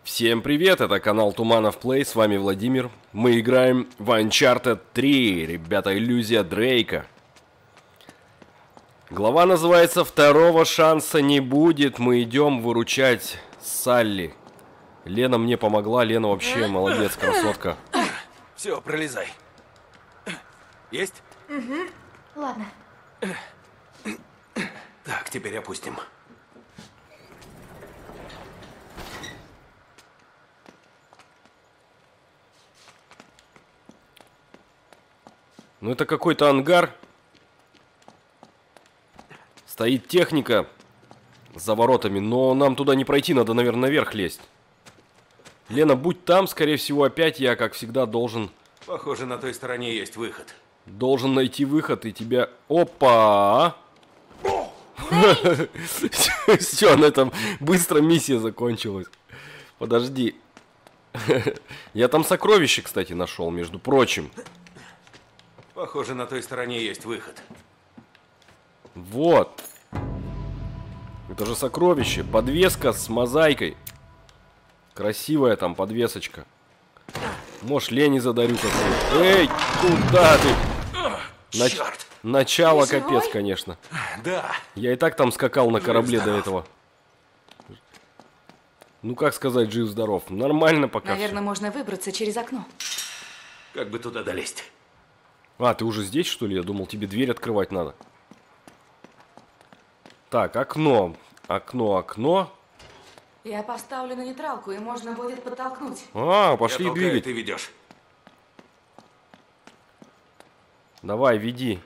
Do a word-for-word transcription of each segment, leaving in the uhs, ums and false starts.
Всем привет, это канал Туманов Плей, с вами Владимир. Мы играем в Uncharted три, ребята, иллюзия Дрейка. Глава называется «Второго шанса не будет». Мы идем выручать Салли. Лена мне помогла, Лена вообще молодец, красотка. Все, пролезай. Есть? Угу. Ладно. Так, теперь опустим. Ну это какой-то ангар. Стоит техника за воротами, но нам туда не пройти, надо, наверное, наверх лезть. Лена, будь там, скорее всего, опять я, как всегда, должен... Похоже, на той стороне есть выход. Должен найти выход и тебя... Опа! Все, на этом быстро миссия закончилась. Подожди. Я там сокровище, кстати, нашел, между прочим. Похоже, на той стороне есть выход. Вот. Это же сокровище. Подвеска с мозаикой. Красивая там подвесочка. Может, Лене задарю какую-то. Эй, куда ты? Нач... Черт. Начало Ты капец, живой? конечно. Да. Я и так там скакал на корабле до Жив-здоров. этого. Ну, как сказать, жив-здоров. Нормально пока. Наверное, можно выбраться через окно. Как бы туда долезть? А, ты уже здесь, что ли? Я думал, тебе дверь открывать надо. Так, окно. Окно, окно. Я поставлю на нейтралку, и можно будет подтолкнуть. А, пошли Я толкаю, двигать. ты ведешь. Давай, веди.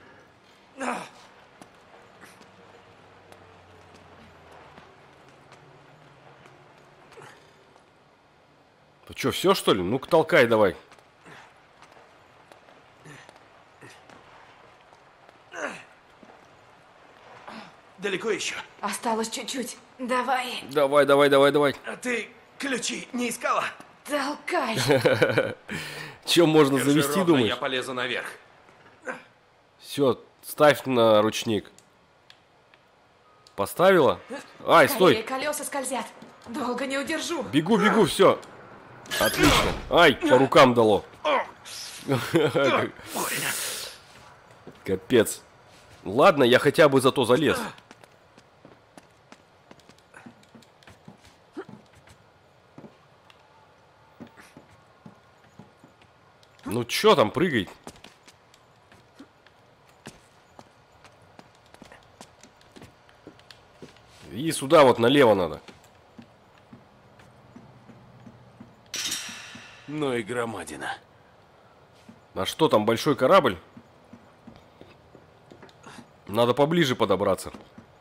Ты что, все, что ли? Ну-ка, толкай давай. Далеко еще? Осталось чуть-чуть. Давай, Давай, давай, давай, давай. А ты ключи не искала? толкай. Че можно Держи завести, ровно, думаешь? я полезу наверх. Все, ставь на ручник. Поставила? Ай, Скорее, стой. колеса скользят. Долго не удержу. Бегу, бегу, все. Отлично. Ай, по рукам дало. Капец. Ладно, я хотя бы зато залез. Ну чё там, прыгай. И сюда вот налево надо. Ну и громадина. А что там, большой корабль? Надо поближе подобраться.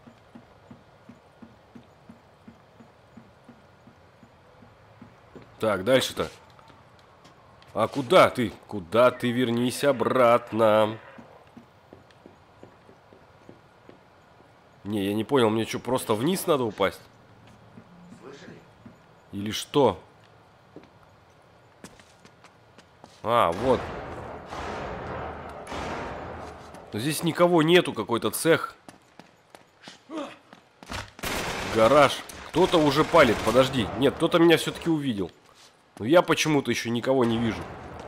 Так, дальше-то. А куда ты? Куда ты? Вернись обратно. Не, я не понял, мне что, просто вниз надо упасть? Или что? А, вот. Но здесь никого нету, какой-то цех. Гараж. Кто-то уже палит, подожди. Нет, кто-то меня все-таки увидел. Но я почему-то еще никого не вижу.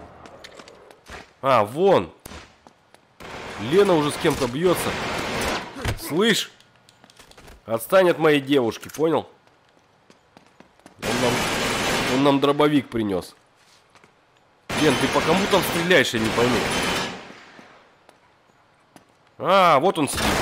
А, вон. Лена уже с кем-то бьется. Слышь? Отстань от моей девушки, понял? Он нам, он нам дробовик принес. Лен, ты по кому там стреляешь, я не пойму. А, вот он сидит.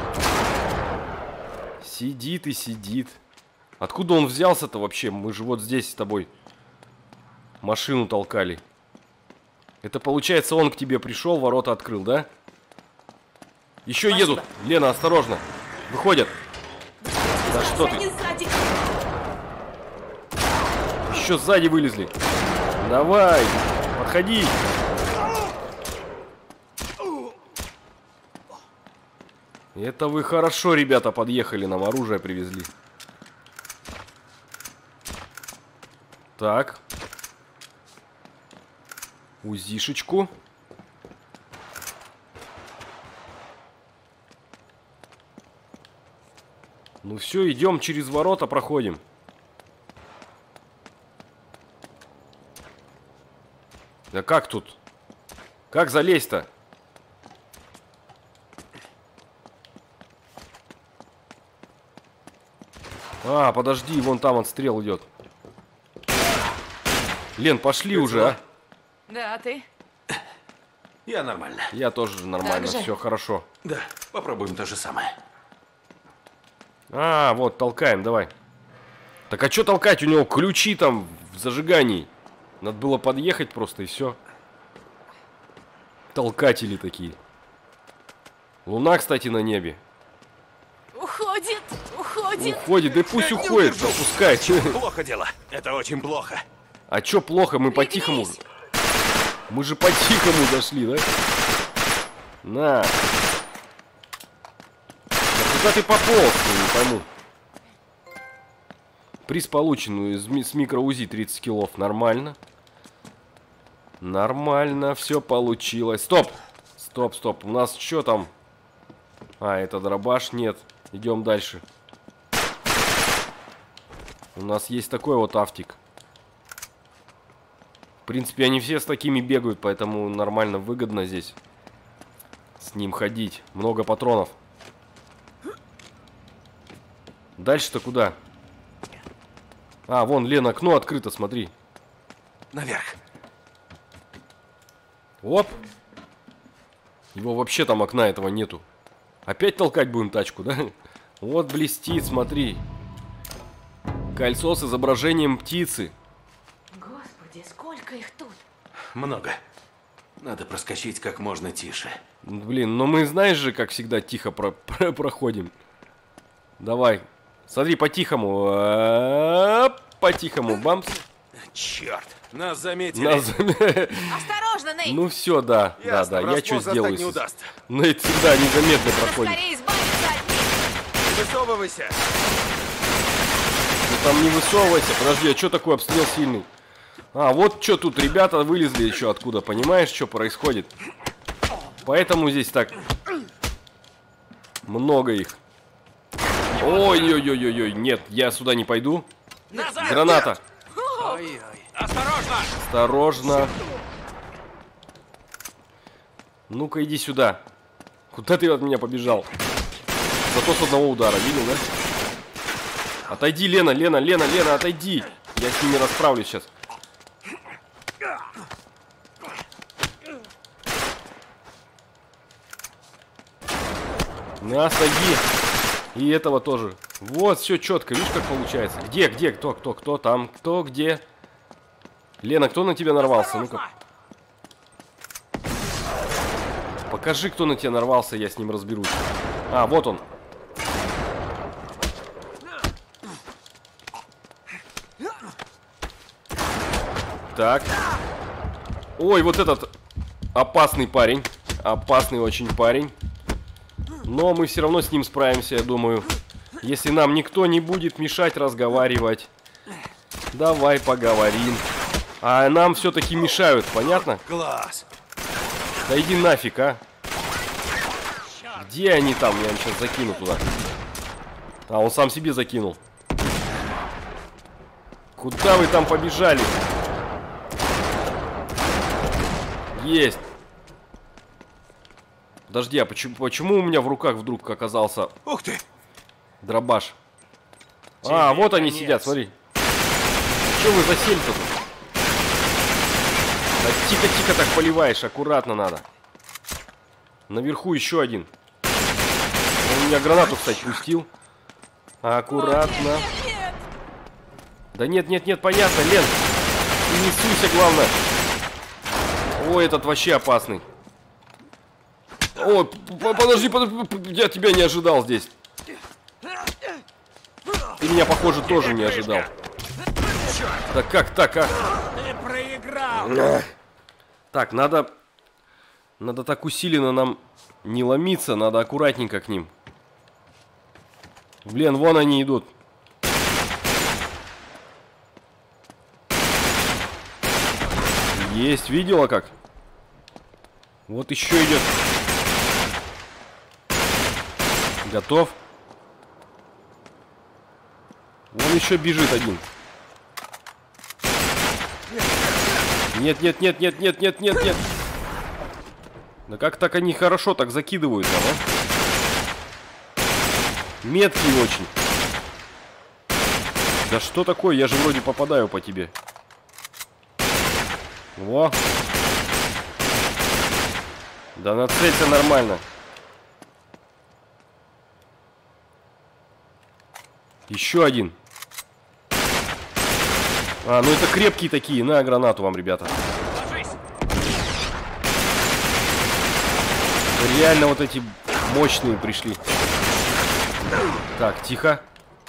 Сидит и сидит. Откуда он взялся-то вообще? Мы же вот здесь с тобой машину толкали. Это получается, он к тебе пришел, ворота открыл, да? Еще Спасибо. едут. Лена, осторожно. Выходят. Да что ты? Они сзади. Еще сзади вылезли. Давай, подходи. Это вы хорошо, ребята, подъехали, нам оружие привезли. Так. УЗИшечку. Ну все, идем через ворота, проходим. Да как тут? Как залезть-то? А, подожди, вон там отстрел идет. Лен, пошли Ты уже, цела? а? Да, а ты? Я нормально. Я тоже нормально, Как же? все хорошо. Да, попробуем то же самое. А, вот, толкаем, давай. Так а что толкать? У него ключи там в зажигании. Надо было подъехать просто и все. Толкатели такие. Луна, кстати, на небе. Уходит, уходит. Уходит, да пусть уходит, запускай. Плохо дело. Это очень плохо. А чё плохо? Мы по-тихому. Пригнись. Мы же по-тихому зашли, да? На. Да куда ты пополз? Не пойму. Приз получен из ми- с микро-УЗИ тридцать килов. Нормально. Нормально, все получилось. Стоп! Стоп, стоп. У нас что там? А, это дробаш? Нет. Идем дальше. У нас есть такой вот автик. В принципе, они все с такими бегают, поэтому нормально, выгодно здесь с ним ходить. Много патронов. Дальше-то куда? А, вон, Лен, окно открыто, смотри. Наверх. Оп. Его вообще там окна этого нету. Опять толкать будем тачку, да? Вот блестит, смотри. Кольцо с изображением птицы. Господи, сколько их тут? Много. Надо проскочить как можно тише. Блин, но мы, знаешь же, как всегда, тихо про про проходим. Давай. Смотри, по-тихому. А-а-а, по-тихому. Бамс. Черт, нас заметили. Нас зам- Осторожно, Нейт! Ну все, да. Ясно, Да, да. Я врасплох что застать сделаю? не если- удастся. Ну это всегда незаметно проходит. Скорее избавиться от них! Высовывайся. Ну там не высовывайся. Подожди, а что такое обстрел сильный? А, вот что тут ребята вылезли еще откуда. Понимаешь, что происходит? Поэтому здесь так много их. Ой-ой-ой-ой-ой. Нет, я сюда не пойду. Назад. Граната. Ой-ой. Осторожно. Осторожно. Ну-ка, иди сюда. Куда ты от меня побежал? Зато с одного удара, видел, да? Отойди, Лена, Лена, Лена, Лена, отойди. Я с ними расправлюсь сейчас. На, саги. И этого тоже. Вот, все четко, видишь, как получается. Где, где, кто, кто, кто там, кто, где? Лена, кто на тебя нарвался? Ну-ка. Покажи, кто на тебя нарвался, я с ним разберусь. А, вот он. Так. Ой, вот этот опасный парень. Опасный очень парень. Но мы все равно с ним справимся, я думаю. Если нам никто не будет мешать разговаривать. Давай поговорим. А нам все-таки мешают, понятно? Глаз. Да иди нафиг, а. Где они там? Я им сейчас закину туда. А, он сам себе закинул. Куда вы там побежали? Есть. Подожди, а почему, почему у меня в руках вдруг оказался Ух ты. дробаш? А, вот они конец. сидят, смотри. Че вы засели-то тут? Да тихо-тихо так поливаешь, аккуратно надо. Наверху еще один. Он у меня гранату, кстати, пустил. Аккуратно. Нет, нет! Да нет, нет, нет, понятно, Лен. Ты не суйся, главное. Ой, этот вообще опасный. Ой, п- подожди, подожди, я тебя не ожидал здесь. Ты меня, похоже, тоже не ожидал. Да как так, а? Ты проиграл. Так, надо... Надо так усиленно нам не ломиться, надо аккуратненько к ним. Блин, вон они идут. Есть, видела как? Вот еще идет. Готов? Вон еще бежит один. Нет, нет, нет, нет, нет, нет, нет, нет. Да как так они хорошо так закидываются, да? Меткие очень. Да что такое? Я же вроде попадаю по тебе. Во. Да нацелься нормально. Еще один. А, ну это крепкие такие. На гранату вам, ребята. Реально вот эти мощные пришли. Так, тихо.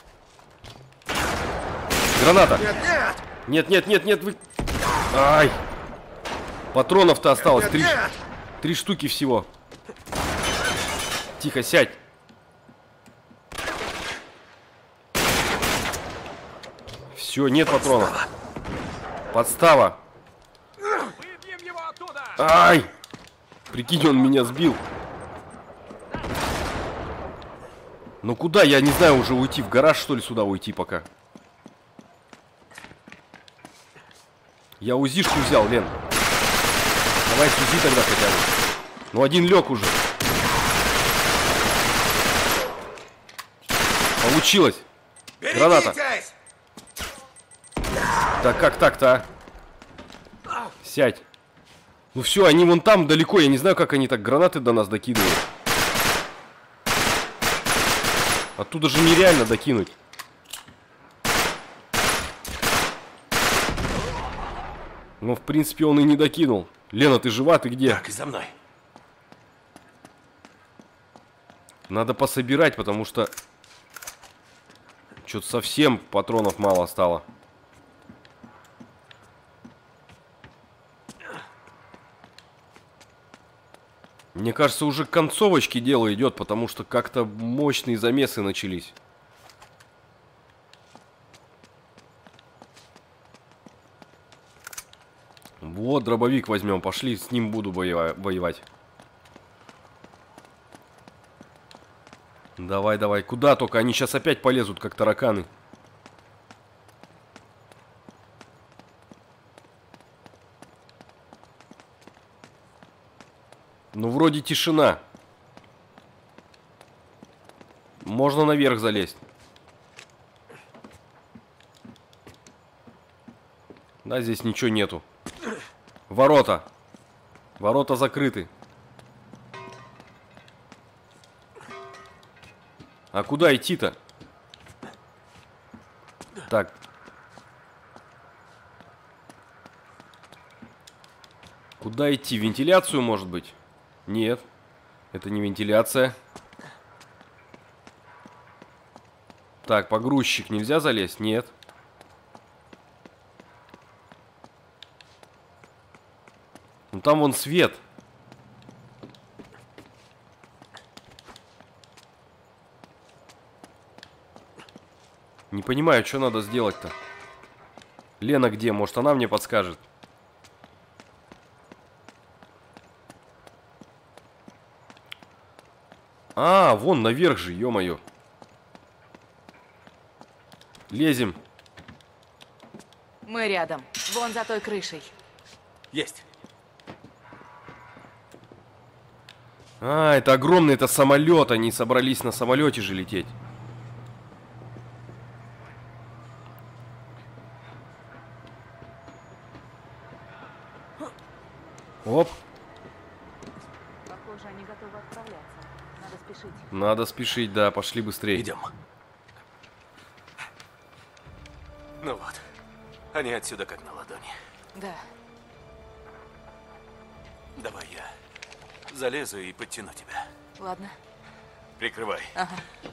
Граната. Нет, нет. Нет, нет, нет, нет. Вы... Ай. Патронов-то осталось. Нет, нет, три, нет. три штуки всего. Тихо, сядь. Все, нет патронов. Подстава. Ай. Прикинь, он меня сбил. Ну куда? Я не знаю, уже уйти. В гараж, что ли, сюда уйти пока? Я УЗИшку взял, Лен. Давай с УЗИ тогда хотя бы. Ну один лег уже. Получилось. Граната. Да как так-то, а? Сядь. Ну все, они вон там далеко. Я не знаю, как они так гранаты до нас докидывают. Оттуда же нереально докинуть. Ну, в принципе, он и не докинул. Лена, ты жива? Ты где? Так, и за мной. Надо пособирать, потому что что-то совсем патронов мало стало. Мне кажется, уже к концовочке дело идет, потому что как-то мощные замесы начались. Вот, дробовик возьмем, пошли, с ним буду воевать. Давай, давай, куда только, они сейчас опять полезут, как тараканы. Ну, вроде тишина. Можно наверх залезть. Да, здесь ничего нету. Ворота. Ворота закрыты. А куда идти-то? Так. Куда идти? Вентиляцию, может быть? Нет. Это не вентиляция. Так, погрузчик нельзя залезть? Нет. Ну там вон свет. Не понимаю, что надо сделать-то. Лена где? Может, она мне подскажет? А, вон наверх же, ё-моё. Лезем. Мы рядом. Вон за той крышей. Есть. А, это огромный, это самолет. Они собрались на самолете же лететь. Оп. Похоже, они готовы отправляться. Надо спешить. Надо спешить, да, пошли быстрее. Идем. Ну вот. Они отсюда как на ладони. Да. Давай я залезу и подтяну тебя. Ладно. Прикрывай. Ага.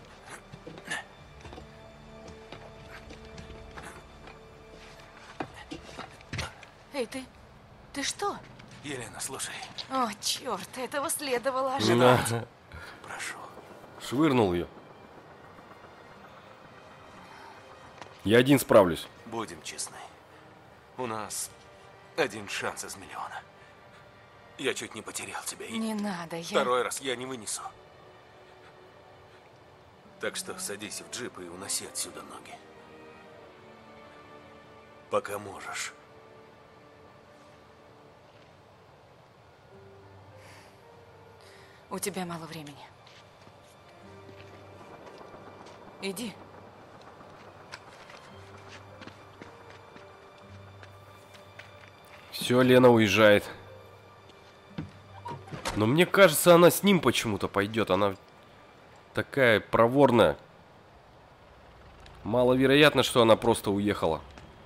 Эй, ты... Ты что? Елена, слушай. О, черт, этого следовало ожидать. Да. Прошу. Швырнул ее. Я один справлюсь. Будем честны. У нас один шанс из миллиона. Я чуть не потерял тебя. И Не надо, я... второй раз я не вынесу. Так что садись в джип и уноси отсюда ноги. Пока можешь. У тебя мало времени. Иди. Все, Лена уезжает. Но мне кажется, она с ним почему-то пойдет. Она такая проворная. Маловероятно, что она просто уехала.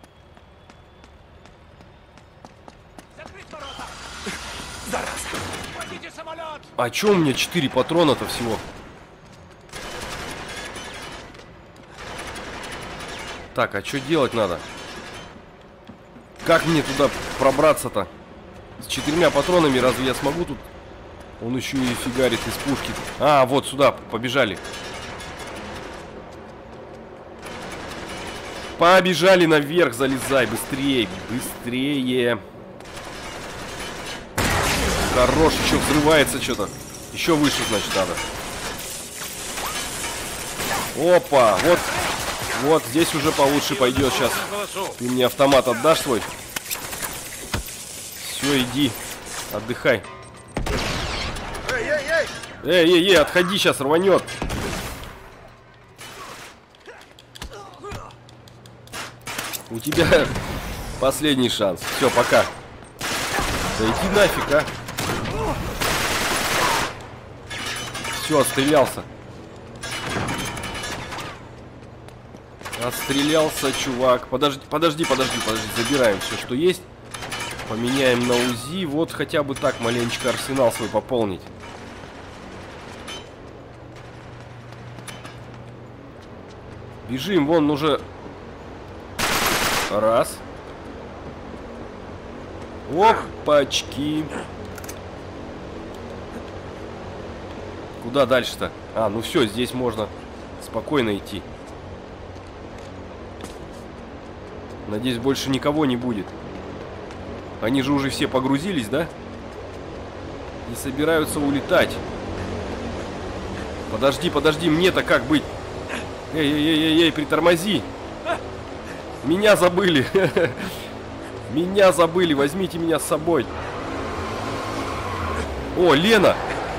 А чё у меня четыре патрона-то всего? Так, а что делать надо? Как мне туда пробраться-то? С четырьмя патронами разве я смогу тут? Он еще и фигарит из пушки. А, вот сюда, побежали. Побежали наверх, залезай, быстрее, быстрее. Хорош, еще взрывается что-то. Еще выше, значит, надо. Опа, вот. Вот, здесь уже получше пойдет сейчас. Ты мне автомат отдашь свой? Все, иди, отдыхай. Эй, эй, эй, отходи, сейчас рванет. У тебя последний шанс. Все, пока. Да иди нафиг, а. Все, отстрелялся. Отстрелялся, чувак. Подожди, подожди, подожди, подожди. Забираем все, что есть. Поменяем на УЗИ. Вот хотя бы так маленечко арсенал свой пополнить. Бежим, вон уже. Раз. Опачки. Куда дальше-то? А, ну все, здесь можно спокойно идти. Надеюсь, больше никого не будет. Они же уже все погрузились, да? И собираются улетать. Подожди, подожди, мне-то как быть? Эй, эй, эй, эй, эй, притормози. Меня забыли. Меня забыли, возьмите меня с собой. О, Лена.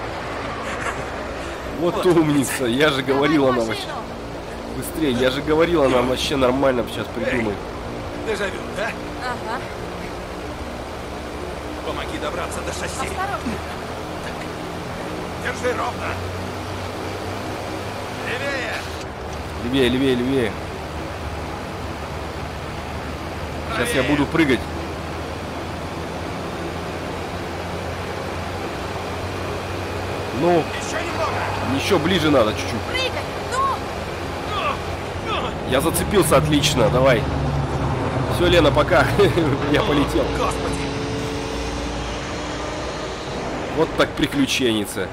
Вот умница, я же говорил, она вообще... Быстрее, я же говорил, она вообще нормально сейчас придумает. Дежавю, да? Ага. Помоги добраться до шасси. Осторожно. Держи ровно. Левее. Левее, левее, левее. Сейчас я буду прыгать. Ну, Еще немного. еще ближе надо чуть-чуть. Прыгай! Ну! Я зацепился, отлично, давай. Все, Лена, пока. Я полетел. Господи. Вот так приключенница.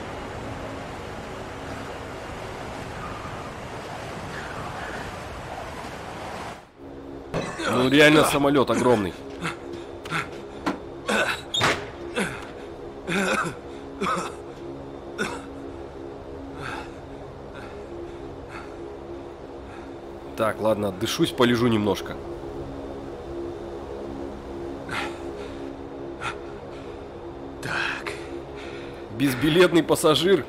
Ну, реально самолет огромный. Так, ладно, отдышусь, полежу немножко. Так. Безбилетный пассажир.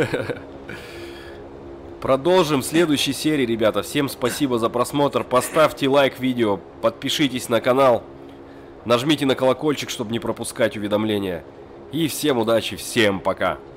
Продолжим в следующей серии, ребята. Всем спасибо за просмотр. Поставьте лайк видео, подпишитесь на канал, нажмите на колокольчик, чтобы не пропускать уведомления. И всем удачи, всем пока.